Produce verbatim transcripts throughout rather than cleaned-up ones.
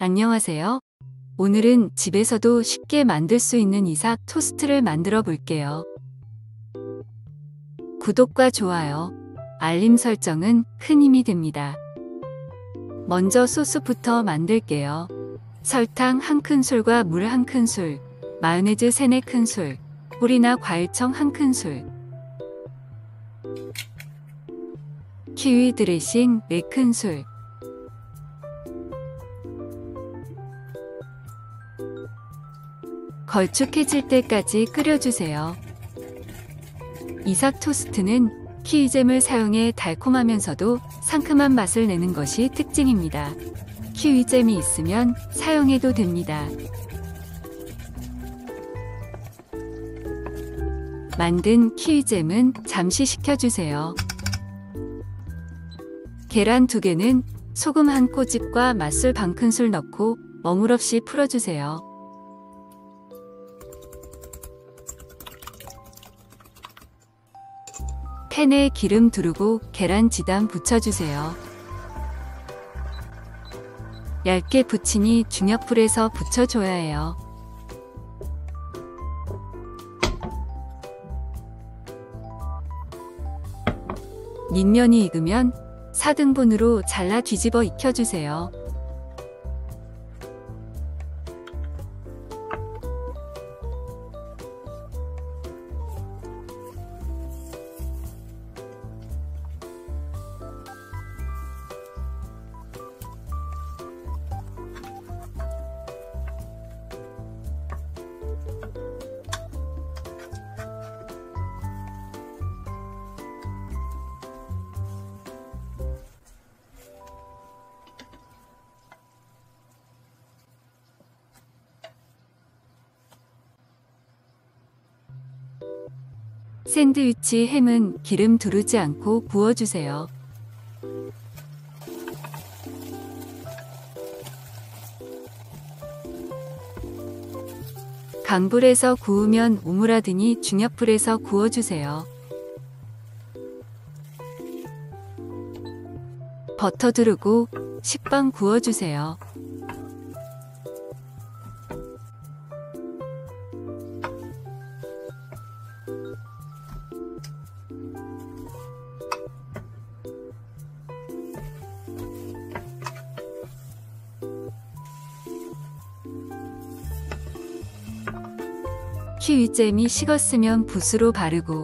안녕하세요. 오늘은 집에서도 쉽게 만들 수 있는 이삭 토스트를 만들어 볼게요. 구독과 좋아요, 알림 설정은 큰 힘이 됩니다. 먼저 소스부터 만들게요. 설탕 한 큰술과 물 한 큰술, 마요네즈 세네 큰술, 꿀이나 과일청 한 큰술, 키위 드레싱 네 큰술, 걸쭉해질 때까지 끓여주세요. 이삭 토스트는 키위잼을 사용해 달콤하면서도 상큼한 맛을 내는 것이 특징입니다. 키위잼이 있으면 사용해도 됩니다. 만든 키위잼은 잠시 식혀주세요. 계란 두 개는 소금 한 꼬집과 맛술 반 큰술 넣고 머물없이 풀어주세요. 팬에 기름 두르고 계란 지단 붙여주세요. 얇게 붙이니 중약불에서 붙여줘야 해요. 밑면이 익으면 사 등분으로 잘라 뒤집어 익혀주세요. 샌드위치 햄은 기름 두르지 않고 구워주세요. 강불에서 구우면 오므라드니 중약불에서 구워주세요. 버터 두르고 식빵 구워주세요. 키위잼이 식었으면 붓으로 바르고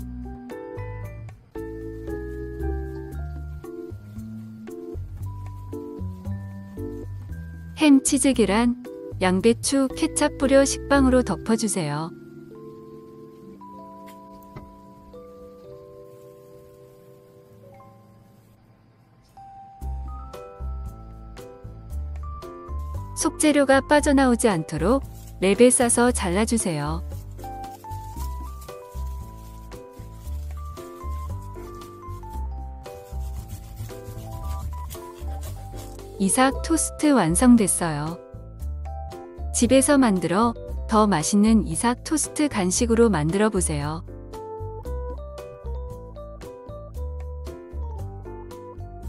햄, 치즈, 계란, 양배추, 케찹 뿌려 식빵으로 덮어주세요. 속재료가 빠져나오지 않도록 랩에 싸서 잘라주세요. 이삭 토스트 완성됐어요. 집에서 만들어 더 맛있는 이삭 토스트 간식으로 만들어 보세요.